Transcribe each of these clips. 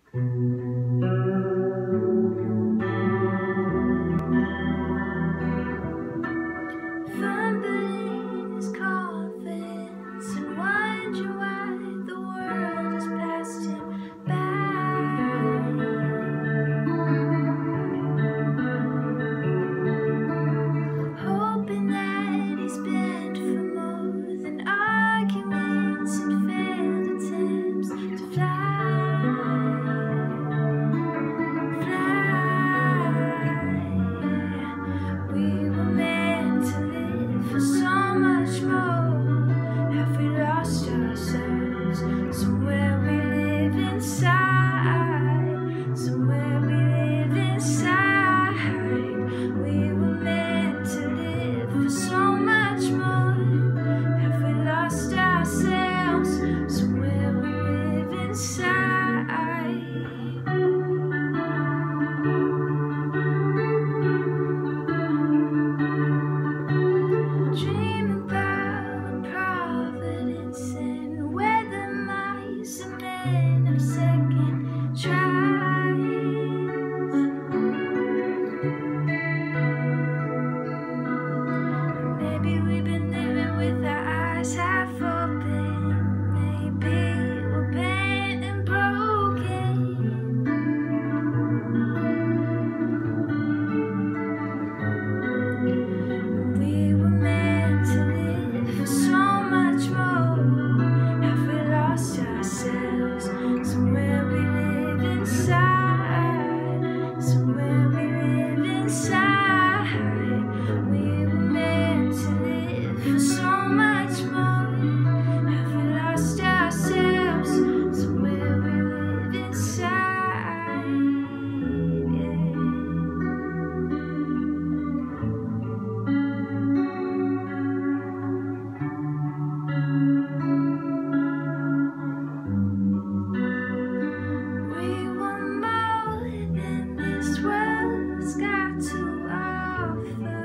Fumbling his confidence and wondering why the world has passed him by. Hoping that he's bent for more than arguments and failed attempts to fly. We were meant to live for so much more. Have we lost ourselves? Somewhere we live inside. Somewhere we live inside. We were meant to live for so much more. Have we lost ourselves? Somewhere we live inside. Dream about providence and where the mice and men of second tries. Maybe we've been living with our eyes half open. Maybe we're bent and broken. We were meant to live for so much more. Have we lost ourselves? Somewhere we live inside. Somewhere we live inside. We were meant to live for so much more. Have we lost ourselves? Somewhere we live inside. We were more than this world's got to offer.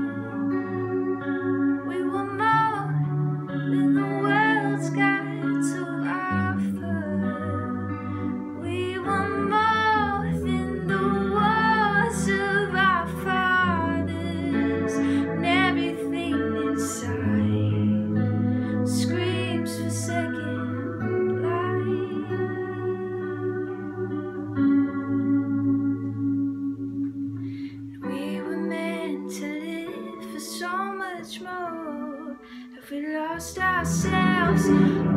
We were more than the world's got to offer. We were more than the wars of our fathers, and everything inside screams for second life. We were meant to live for so much more. Have we lost ourselves?